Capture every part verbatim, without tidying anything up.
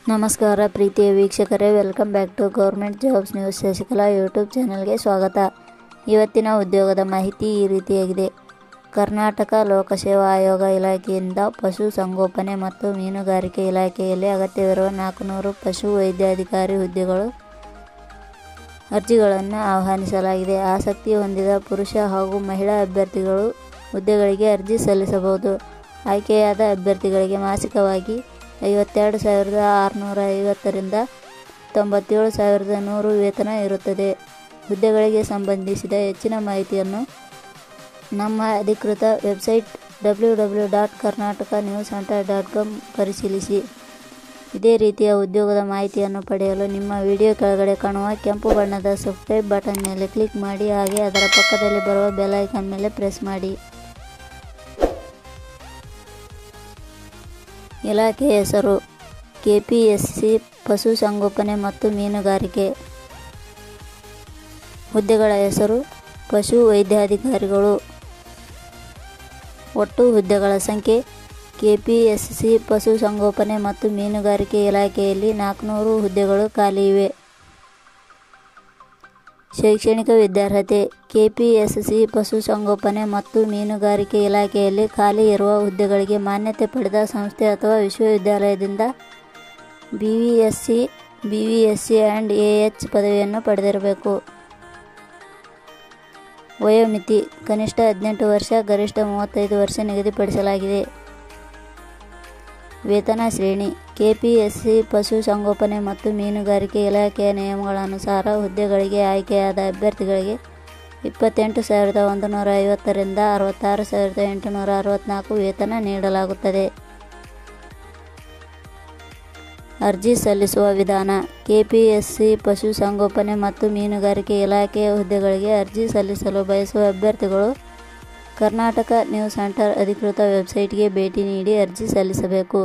ನಮಸ್ಕಾರ ಪ್ರೀತಿಯ ವೀಕ್ಷಕರೇ, welcome back to government jobs news Shashikala YouTube ಚಾನಲ್ಗೆ ಸ್ವಾಗತ. ಇವತ್ತಿನ ಉದ್ಯೋಗದ ಮಾಹಿತಿ ಈ ರೀತಿಯಾಗಿದೆ. ಕರ್ನಾಟಕ ಲೋಕಸೇವಾ ಆಯೋಗ ಇಲಾಖೆಯಿಂದ ಪಶು ಸಂಗೋಪನೆ ಮತ್ತು ಮೀನುಗಾರಿಕೆ ಇಲಾಖೆಯಲ್ಲಿ ಅಗತ್ಯವಿರುವ ನಾಲ್ಕುನೂರು ಪಶು ವೈದ್ಯಾಧಿಕಾರಿ ಹುದ್ದೆಗಳು ಅರ್ಜಿಗಳನ್ನು ಆಹ್ವಾನಿಸಲಾಗಿದೆ. ಆಸಕ್ತಿ ಹೊಂದಿದ ಪುರುಷ ಹಾಗೂ ಮಹಿಳಾ ಅಭ್ಯರ್ಥಿಗಳು ಹುದ್ದೆಗಳಿಗೆ ಅರ್ಜಿ ಸಲ್ಲಿಸಬಹುದು. ಆಯ್ಕೆಯಾದ ಅಭ್ಯರ್ಥಿಗಳಿಗೆ ಮಾಸಿಕವಾಗಿ ಐವತ್ತೆರಡು ಸಾವಿರದ ಆರುನೂರ ಐವತ್ತರಿಂದ ತೊಂಬತ್ತೇಳು ಸಾವಿರದ ನೂರು ವೇತನ ಇರುತ್ತದೆ. ಹುದ್ದೆಗಳಿಗೆ ಸಂಬಂಧಿಸಿದ ಹೆಚ್ಚಿನ ಮಾಹಿತಿಯನ್ನು ನಮ್ಮ ಅಧಿಕೃತ website W W dot Karnataka news centre dot com ಪರಿಶೀಲಿಸಿ. ಇದೇ ರೀತಿಯ ಉದ್ಯೋಗದ ಮಾಹಿತಿಯನ್ನು ಪಡೆಯಲು ನಿಮ್ಮ ವಿಡಿಯೋ ಕೆಳಗಡೆ ಕಾಣುವ ಕೆಂಪು ಬಣ್ಣದ ಸಬ್ಸ್ಕ್ರೈಬ್ ಬಟನ್ ಮೇಲೆ ಕ್ಲಿಕ್ ಮಾಡಿ, ಹಾಗೆ ಅದರ ಪಕ್ಕದಲ್ಲಿ ಬರುವ ಬೆಲ್ ಐಕಾನ್ ಮೇಲೆ ಪ್ರೆಸ್ ಮಾಡಿ. ಇಲಾಖೆ ಹೆಸರು ಕೆಪಿಎಸ್ಸಿ ಪಶು ಸಂಗೋಪನೆ ಮತ್ತು ಮೀನುಗಾರಿಕೆ. ಹುದ್ದೆಗಳ ಹೆಸರು ಪಶು ವೈದ್ಯಾಧಿಕಾರಿಗಳು. ಒಟ್ಟು ಹುದ್ದೆಗಳ ಸಂಖ್ಯೆ ಕೆಪಿಎಸ್ಸಿ ಪಶು ಸಂಗೋಪನೆ ಮತ್ತು ಮೀನುಗಾರಿಕೆ ಇಲಾಖೆಯಲ್ಲಿ ನಾಲ್ಕುನೂರು ಹುದ್ದೆಗಳು ಖಾಲಿ ಇವೆ. ಶೈಕ್ಷಣಿಕ ವಿದ್ಯಾರ್ಹತೆ ಕೆಪಿಎಸ್ಸಿ ಪಶು ಸಂಗೋಪನೆ ಮತ್ತು ಮೀನುಗಾರಿಕೆ ಇಲಾಖೆಯಲ್ಲಿ ಖಾಲಿ ಇರುವ ಹುದ್ದೆಗಳಿಗೆ ಮಾನ್ಯತೆ ಪಡೆದ ಸಂಸ್ಥೆ ಅಥವಾ ವಿಶ್ವವಿದ್ಯಾಲಯದಿಂದ ಬಿವಿಎಸ್ಸಿ, ಬಿವಿಎಸ್ಸಿ ಆ್ಯಂಡ್ ಎಎಚ್ ಪದವಿಯನ್ನು ಪಡೆದಿರಬೇಕು. ವಯೋಮಿತಿ ಕನಿಷ್ಠ ಹದಿನೆಂಟು ವರ್ಷ, ಗರಿಷ್ಠ ಮೂವತ್ತೈದು ವರ್ಷ ನಿಗದಿಪಡಿಸಲಾಗಿದೆ. ವೇತನ ಶ್ರೇಣಿ ಕೆಪಿಎಸ್ಸಿ ಪಶು ಸಂಗೋಪನೆ ಮತ್ತು ಮೀನುಗಾರಿಕೆ ಇಲಾಖೆಯ ನಿಯಮಗಳ ಅನುಸಾರ ಹುದ್ದೆಗಳಿಗೆ ಆಯ್ಕೆಯಾದ ಅಭ್ಯರ್ಥಿಗಳಿಗೆ ಇಪ್ಪತ್ತೆಂಟು ಸಾವಿರದ ಒಂದು ನೂರ ಐವತ್ತರಿಂದ ಅರವತ್ತಾರು ಸಾವಿರದ ಎಂಟುನೂರ ಅರವತ್ತ್ನಾಲ್ಕು ವೇತನ ನೀಡಲಾಗುತ್ತದೆ. ಅರ್ಜಿ ಸಲ್ಲಿಸುವ ವಿಧಾನ ಕೆಪಿಎಸ್ಸಿ ಪಶು ಸಂಗೋಪನೆ ಮತ್ತು ಮೀನುಗಾರಿಕೆ ಇಲಾಖೆಯ ಹುದ್ದೆಗಳಿಗೆ ಅರ್ಜಿ ಸಲ್ಲಿಸಲು ಬಯಸುವ ಅಭ್ಯರ್ಥಿಗಳು ಕರ್ನಾಟಕ ನ್ಯೂಸ್ ಸೆಂಟರ್ ಅಧಿಕೃತ ವೆಬ್ಸೈಟ್ಗೆ ಭೇಟಿ ನೀಡಿ ಅರ್ಜಿ ಸಲ್ಲಿಸಬೇಕು.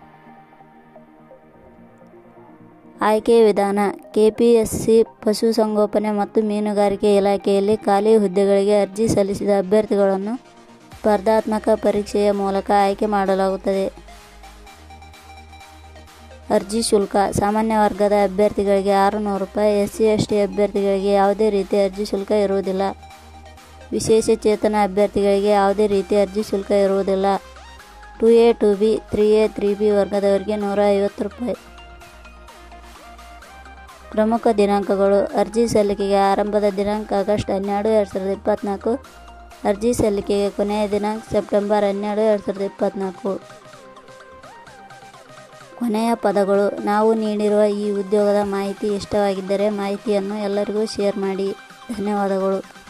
ಆಯ್ಕೆ ವಿಧಾನ ಕೆಪಿಎಸ್ಸಿ ಪಶು ಸಂಗೋಪನೆ ಮತ್ತು ಮೀನುಗಾರಿಕೆ ಇಲಾಖೆಯಲ್ಲಿ ಖಾಲಿ ಹುದ್ದೆಗಳಿಗೆ ಅರ್ಜಿ ಸಲ್ಲಿಸಿದ ಅಭ್ಯರ್ಥಿಗಳನ್ನು ಸ್ಪರ್ಧಾತ್ಮಕ ಪರೀಕ್ಷೆಯ ಮೂಲಕ ಆಯ್ಕೆ ಮಾಡಲಾಗುತ್ತದೆ. ಅರ್ಜಿ ಶುಲ್ಕ ಸಾಮಾನ್ಯ ವರ್ಗದ ಅಭ್ಯರ್ಥಿಗಳಿಗೆ ಆರುನೂರು ರೂಪಾಯಿ, ಎಸ್ಸಿ ಎಸ್ಟಿ ಅಭ್ಯರ್ಥಿಗಳಿಗೆ ಯಾವುದೇ ರೀತಿಯ ಅರ್ಜಿ ಶುಲ್ಕ ಇರುವುದಿಲ್ಲ. ವಿಶೇಷ ಚೇತನ ಅಭ್ಯರ್ಥಿಗಳಿಗೆ ಯಾವುದೇ ರೀತಿಯ ಅರ್ಜಿ ಶುಲ್ಕ ಇರುವುದಿಲ್ಲ. Two A two B three A three B ವರ್ಗದವರಿಗೆ ನೂರ ಐವತ್ತು ರೂಪಾಯಿ. ಪ್ರಮುಖ ದಿನಾಂಕಗಳು ಅರ್ಜಿ ಸಲ್ಲಿಕೆಗೆ ಆರಂಭದ ದಿನಾಂಕ ಆಗಸ್ಟ್ ಹನ್ನೆರಡು ಎರಡು ಸಾವಿರದ ಇಪ್ಪತ್ತ್ನಾಲ್ಕು. ಅರ್ಜಿ ಸಲ್ಲಿಕೆಗೆ ಕೊನೆಯ ದಿನಾಂಕ ಸೆಪ್ಟೆಂಬರ್ ಹನ್ನೆರಡು ಎರಡು ಸಾವಿರದ ಇಪ್ಪತ್ತ್ನಾಲ್ಕು. ಕೊನೆಯ ಪದಗಳು ನಾವು ನೀಡಿರುವ ಈ ಉದ್ಯೋಗದ ಮಾಹಿತಿ ಇಷ್ಟವಾಗಿದ್ದರೆ ಮಾಹಿತಿಯನ್ನು ಎಲ್ಲರಿಗೂ ಶೇರ್ ಮಾಡಿ. ಧನ್ಯವಾದಗಳು.